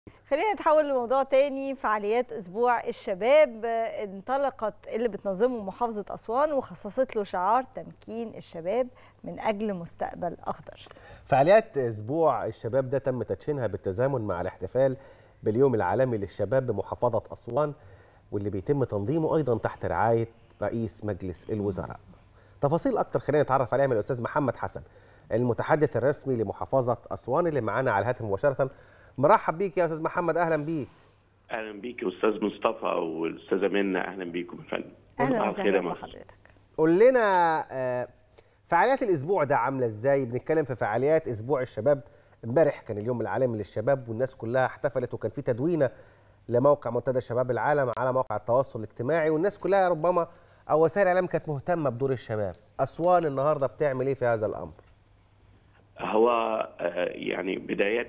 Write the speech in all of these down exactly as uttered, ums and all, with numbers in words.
خلينا نتحول لموضوع تاني. فعاليات أسبوع الشباب انطلقت اللي بتنظمه محافظة أسوان وخصصت له شعار تمكين الشباب من أجل مستقبل أخضر. فعاليات أسبوع الشباب ده تم تدشينها بالتزامن مع الاحتفال باليوم العالمي للشباب بمحافظة أسوان، واللي بيتم تنظيمه أيضا تحت رعاية رئيس مجلس الوزراء. تفاصيل أكتر خلينا نتعرف عليها من الأستاذ محمد حسن المتحدث الرسمي لمحافظة أسوان اللي معانا على الهاتف مباشرة. مرحب بيك يا أستاذ محمد، أهلا بيك. اهلا بيك يا استاذ مصطفى والاستاذه منى، اهلا بيكم يا فندم. اهلا وسهلا بحضرتك. قول لنا فعاليات الاسبوع ده عامله ازاي؟ بنتكلم في فعاليات اسبوع الشباب، امبارح كان اليوم العالمي للشباب والناس كلها احتفلت، وكان في تدوينه لموقع منتدى شباب العالم على مواقع التواصل الاجتماعي، والناس كلها ربما او وسائل الاعلام كانت مهتمه بدور الشباب. اسوان النهارده بتعمل ايه في هذا الامر؟ هو يعني بدايه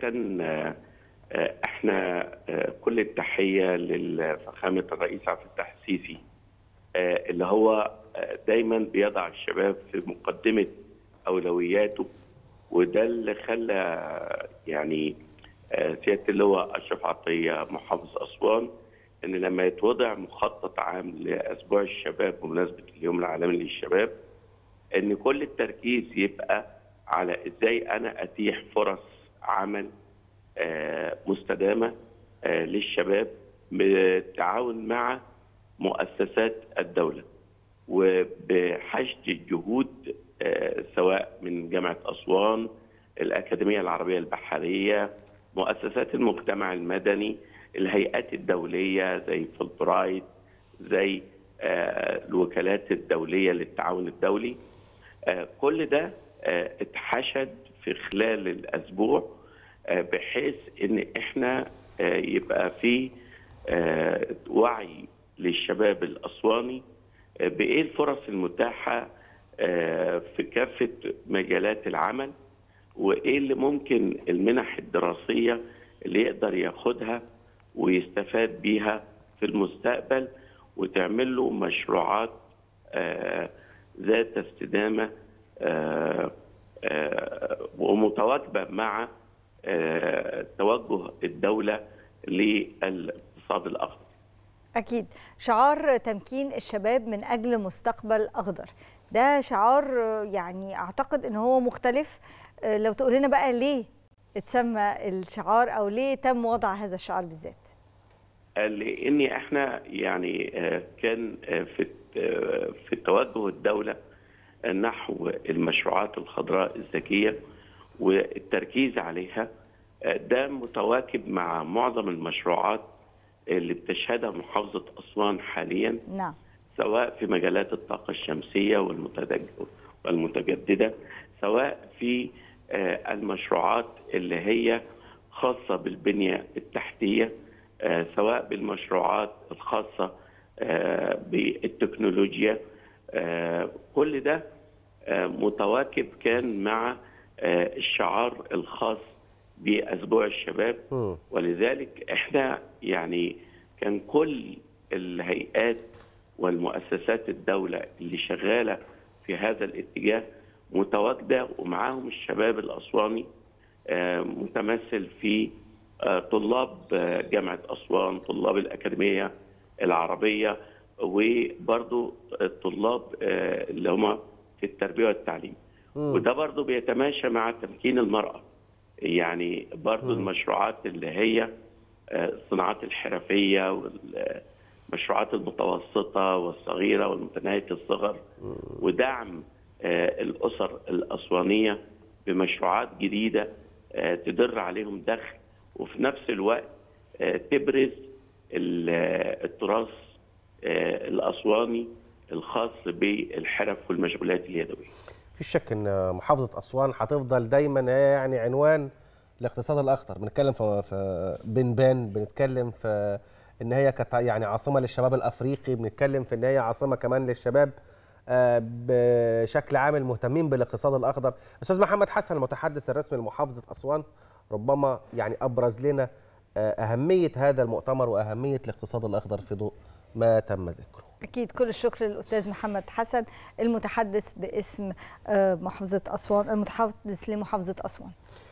احنا كل التحيه لفخامه الرئيس عبد الفتاح السيسي اللي هو دايما بيضع الشباب في مقدمه اولوياته، وده اللي خلى يعني سياده اللواء اشرف عطيه محافظ اسوان ان لما يتوضع مخطط عام لاسبوع الشباب بمناسبه اليوم العالمي للشباب ان كل التركيز يبقى على ازاي انا اتيح فرص عمل مستدامه للشباب بالتعاون مع مؤسسات الدوله، وبحشد الجهود سواء من جامعه اسوان، الاكاديميه العربيه البحريه، مؤسسات المجتمع المدني، الهيئات الدوليه زي فولبرايت، زي الوكالات الدوليه للتعاون الدولي. كل ده اتحشد في خلال الاسبوع بحيث ان احنا يبقى في وعي للشباب الاسواني بايه الفرص المتاحه في كافه مجالات العمل، وايه اللي ممكن المنح الدراسيه اللي يقدر ياخدها ويستفاد بيها في المستقبل، وتعمل له مشروعات ذات استدامه ومتواكبه مع توجه الدولة للاقتصاد الأخضر. أكيد. شعار تمكين الشباب من أجل مستقبل أخضر ده شعار يعني أعتقد أنه هو مختلف. لو تقول لنا بقى ليه اتسمى الشعار أو ليه تم وضع هذا الشعار بالذات؟ لأن احنا يعني كان في في توجه الدولة نحو المشروعات الخضراء الذكية والتركيز عليها، ده متواكب مع معظم المشروعات اللي بتشهدها محافظة أسوان حاليا. نعم. سواء في مجالات الطاقة الشمسية والمتجددة، سواء في المشروعات اللي هي خاصة بالبنية التحتية، سواء بالمشروعات الخاصة بالتكنولوجيا. كل ده متواكب كان مع الشعار الخاص بأسبوع الشباب، ولذلك احنا يعني كان كل الهيئات والمؤسسات الدولة اللي شغالة في هذا الاتجاه متواجدة، ومعاهم الشباب الأسواني متمثل في طلاب جامعة أسوان، طلاب الأكاديمية العربية، وبرضو الطلاب اللي هم في التربية والتعليم. وده برضو بيتماشى مع تمكين المرأة، يعني برضو المشروعات اللي هي الصناعات الحرفية والمشروعات المتوسطة والصغيرة والمتناهية الصغر، ودعم الأسر الأسوانية بمشروعات جديدة تدر عليهم دخل، وفي نفس الوقت تبرز التراث الأسواني الخاص بالحرف والمشغولات اليدوية. في شك ان محافظه اسوان هتفضل دايما يعني عنوان الاقتصاد الاخضر. بنتكلم في, في بنبان، بنتكلم في ان هي كانت يعني عاصمه للشباب الافريقي، بنتكلم في ان هي عاصمه كمان للشباب بشكل عام المهتمين بالاقتصاد الاخضر. استاذ محمد حسن المتحدث الرسمي لمحافظه اسوان ربما يعني ابرز لنا اهميه هذا المؤتمر واهميه الاقتصاد الاخضر في ضوء ما تم ذكره. أكيد كل الشكر للأستاذ محمد حسن المتحدث باسم محافظة أسوان، المتحدث لمحافظة أسوان.